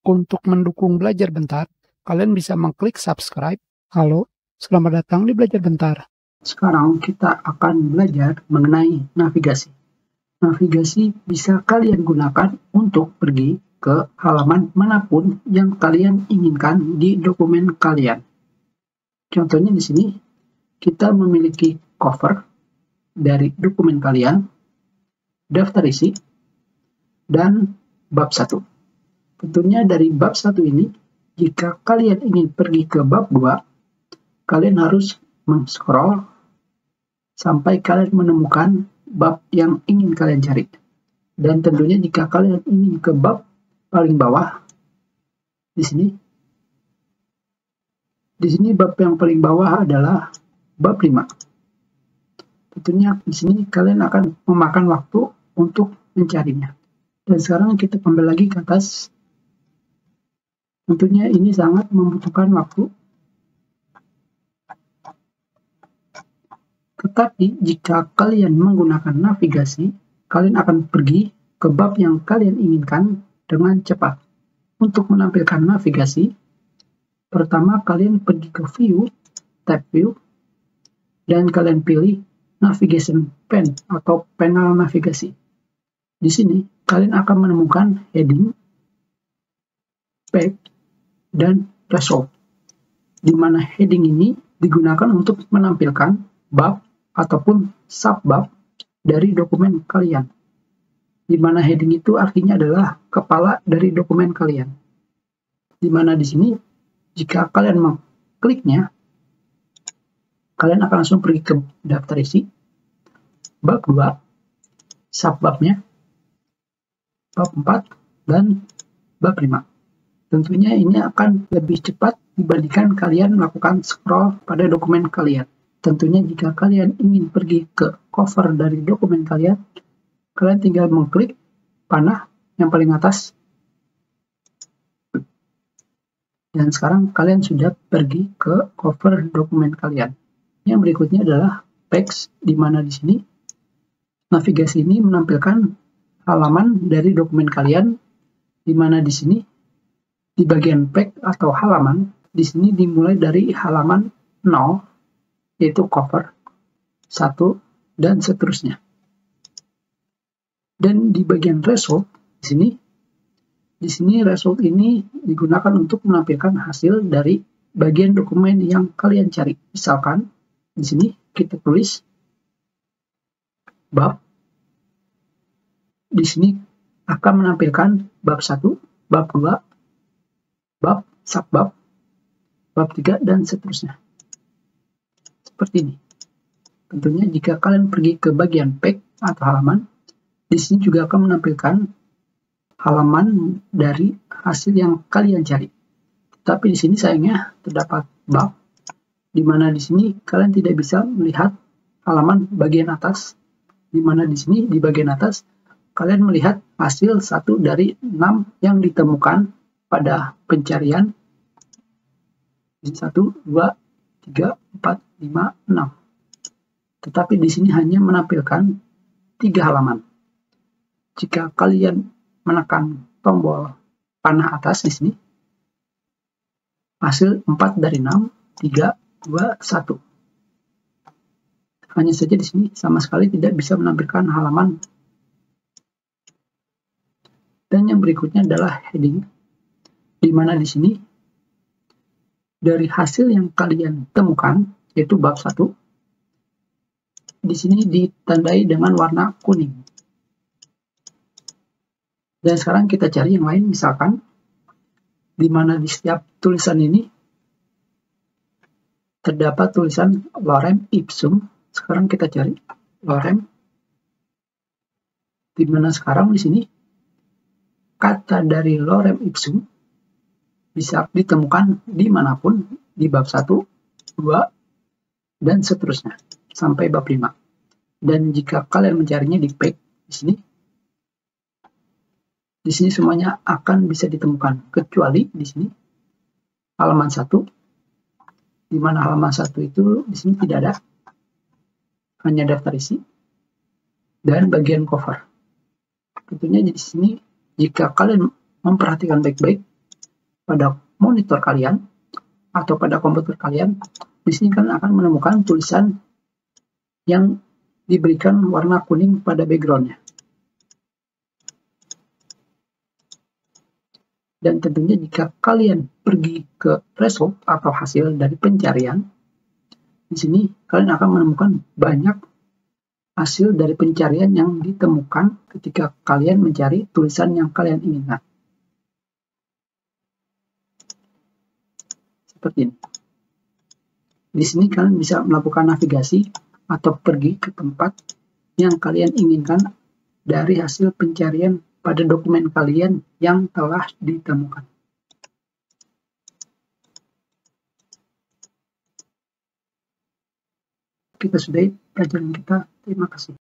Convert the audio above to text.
Untuk mendukung Belajar Bentar, kalian bisa mengklik subscribe. Halo, selamat datang di Belajar Bentar. Sekarang kita akan belajar mengenai navigasi. Navigasi bisa kalian gunakan untuk pergi ke halaman manapun yang kalian inginkan di dokumen kalian. Contohnya di sini, kita memiliki cover dari dokumen kalian, daftar isi, dan bab 1. Tentunya dari bab 1 ini, jika kalian ingin pergi ke bab 2, kalian harus men-scroll sampai kalian menemukan bab yang ingin kalian cari. Dan tentunya jika kalian ingin ke bab paling bawah, di sini bab yang paling bawah adalah bab 5. Tentunya di sini kalian akan memakan waktu untuk mencarinya. Dan sekarang kita kembali lagi ke atas. Tentunya ini sangat membutuhkan waktu. Tetapi jika kalian menggunakan navigasi, kalian akan pergi ke bab yang kalian inginkan dengan cepat. Untuk menampilkan navigasi, pertama kalian pergi ke View, tab View, dan kalian pilih Navigation Pane atau panel navigasi. Di sini kalian akan menemukan heading, page, dan result, di mana heading ini digunakan untuk menampilkan bab ataupun subbab dari dokumen kalian, di mana heading itu artinya adalah kepala dari dokumen kalian, di mana di sini jika kalian mengkliknya, kalian akan langsung pergi ke daftar isi, bab 2, subbabnya, bab 4, dan bab 5. Tentunya ini akan lebih cepat dibandingkan kalian melakukan scroll pada dokumen kalian. Tentunya jika kalian ingin pergi ke cover dari dokumen kalian, kalian tinggal mengklik panah yang paling atas. Dan sekarang kalian sudah pergi ke cover dokumen kalian. Yang berikutnya adalah text, di mana di sini navigasi ini menampilkan halaman dari dokumen kalian, di mana di sini di bagian page atau halaman, di sini dimulai dari halaman 0, yaitu cover, 1, dan seterusnya. Dan di bagian result, di sini result ini digunakan untuk menampilkan hasil dari bagian dokumen yang kalian cari. Misalkan, di sini kita tulis bab. Di sini akan menampilkan bab 1, bab 2, bab, subbab, bab 3, dan seterusnya. Seperti ini. Tentunya jika kalian pergi ke bagian page atau halaman, di sini juga akan menampilkan halaman dari hasil yang kalian cari. Tapi di sini sayangnya terdapat bab, di mana di sini kalian tidak bisa melihat halaman bagian atas, di mana di sini di bagian atas kalian melihat hasil 1 dari 6 yang ditemukan pada pencarian 1, 2, 3, 4, 5, 6. Tetapi di sini hanya menampilkan 3 halaman. Jika kalian menekan tombol panah atas di sini, hasil 4 dari 6, 3, 2, 1. Hanya saja di sini sama sekali tidak bisa menampilkan halaman. Dan yang berikutnya adalah heading, di mana di sini dari hasil yang kalian temukan, yaitu bab 1, di sini ditandai dengan warna kuning. Dan sekarang kita cari yang lain, misalkan di mana di setiap tulisan ini terdapat tulisan lorem ipsum. Sekarang kita cari lorem, di mana sekarang di sini kata dari lorem ipsum bisa ditemukan dimanapun di bab 1, 2, dan seterusnya sampai bab 5. Dan jika kalian mencarinya di page di sini semuanya akan bisa ditemukan, kecuali di sini halaman 1, di mana halaman 1 itu di sini tidak ada, hanya daftar isi dan bagian cover. Tentunya di sini jika kalian memperhatikan baik-baik, pada monitor kalian atau pada komputer kalian, di sini kalian akan menemukan tulisan yang diberikan warna kuning pada backgroundnya. Dan tentunya jika kalian pergi ke result atau hasil dari pencarian, di sini kalian akan menemukan banyak hasil dari pencarian yang ditemukan ketika kalian mencari tulisan yang kalian inginkan. Seperti ini. Di sini kalian bisa melakukan navigasi atau pergi ke tempat yang kalian inginkan dari hasil pencarian pada dokumen kalian yang telah ditemukan. Kita sudahi pelajaran kita. Terima kasih.